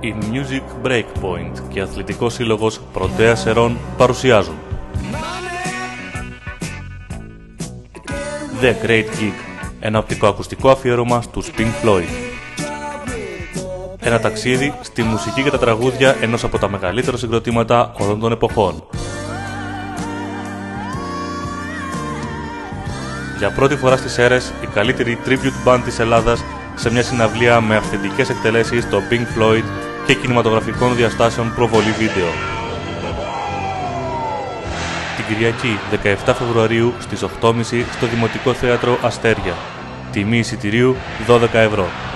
Η Music Breakpoint και η Αθλητικός Σύλλογος Πρωτέας Σερών παρουσιάζουν The Great Gig, ένα οπτικοακουστικό αφιέρωμα στους Pink Floyd. Ένα ταξίδι στη μουσική και τα τραγούδια ενός από τα μεγαλύτερα συγκροτήματα όλων των εποχών. Για πρώτη φορά στις αίρες, η καλύτερη tribute band της Ελλάδας σε μια συναυλία με αυθεντικές εκτελέσεις των Pink Floyd και κινηματογραφικών διαστάσεων προβολή βίντεο. Την Κυριακή 17 Φεβρουαρίου στις 8.30 στο Δημοτικό Θέατρο Αστέρια. Τιμή εισιτηρίου 12 ευρώ.